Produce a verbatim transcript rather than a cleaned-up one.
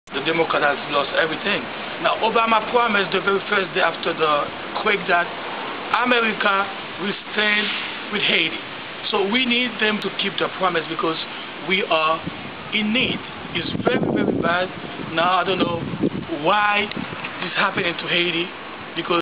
The Democrat has lost everything. Now, Obama promised the very first day after the quake that America will stand with Haiti. So we need them to keep the promise because we are in need. It's very, very bad. Now, I don't know why this is happening to Haiti because